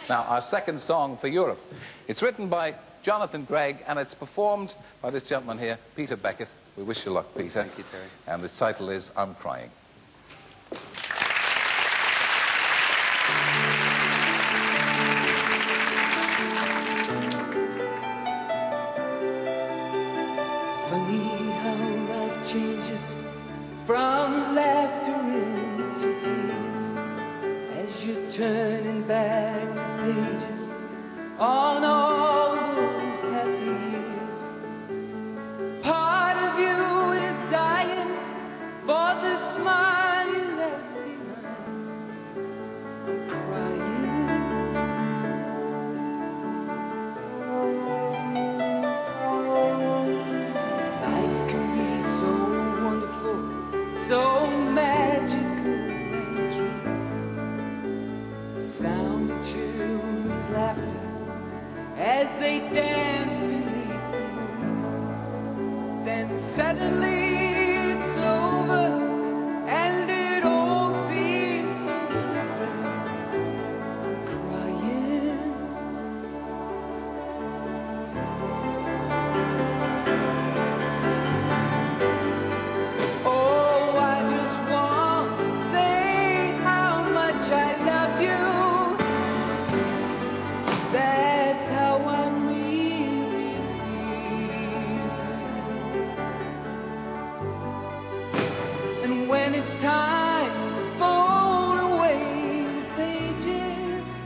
Now, our second song for Europe. It's written by Jonathan Gregg, and it's performed by this gentleman here, Peter Beckett. We wish you luck, Peter. Thank you, Terry. And the title is I'm Crying. Funny how life changes from laughter into tears as you're turning back the pages on all those happy years. Part of you is dying for the smile you left behind. I'm crying. Life can be so wonderful, so magical and true. The sound of children's laughter as they dance beneath the moon. Then suddenly it's over and it all seems so real. I'm crying. Oh, I just want to say how much I love you. That's how I really feel. And when it's time to fold away the pages,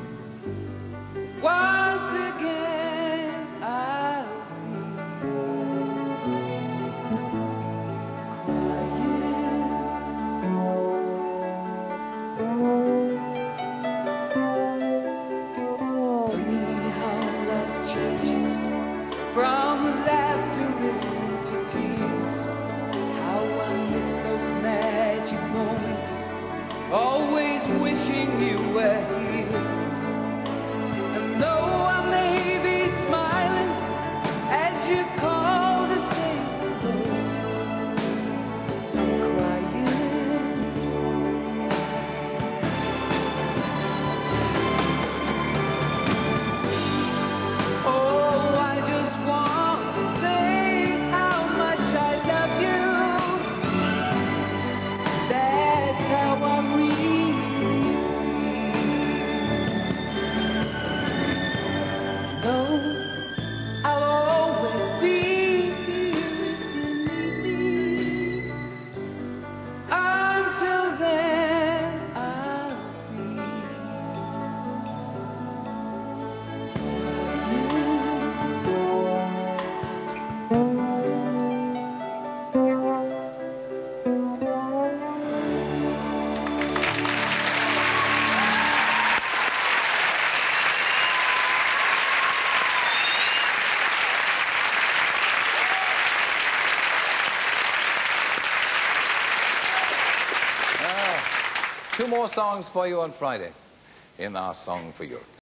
once again I'll be funny how life changes from laughter into tears. How I miss those magic moments, always wishing you were here. And though I may be smiling as you call to say hello, I'm crying. Oh, I just want to say how much I love you. That's how I really feel. No, I'll always be here if you need me. Until then, I'll be Two more songs for you on Friday in our Song for Europe.